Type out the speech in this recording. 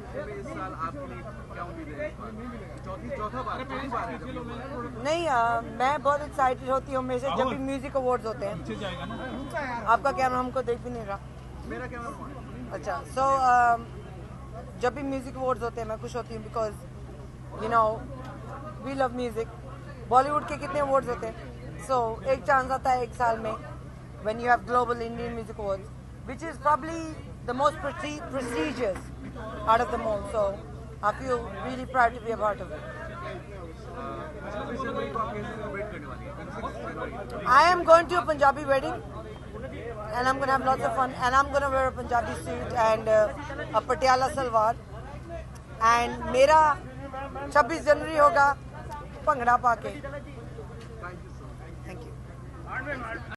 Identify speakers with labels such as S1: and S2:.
S1: इस साल आपकी क्या उम्मीद है? चौथा बार है।
S2: नहीं, मैं बहुत एक्साइटेड होती हूँ हमेशा जब भी म्यूजिक अवार्ड्स होते हैं। आपका कैमरा हमको देख भी नहीं रहा।
S1: मेरा कैमरा।
S2: अच्छा, सो जब भी म्यूजिक अवार्ड्स होते हैं मैं खुश होती हूँ, because you know we love music. Bollywood के कितने अवार्ड्स होते हैं, सो एक चांस आता है एक साल में when you have global Indian Music Awards, which is probably the most prestigious out of them all. So I feel really proud to be a part of it. I am going to a Punjabi wedding and I'm going to have lots of fun, and I'm going to wear a Punjabi suit and a Patiala salwar, and मेरा 26 जनवरी होगा भंगड़ा पाके। Thank you.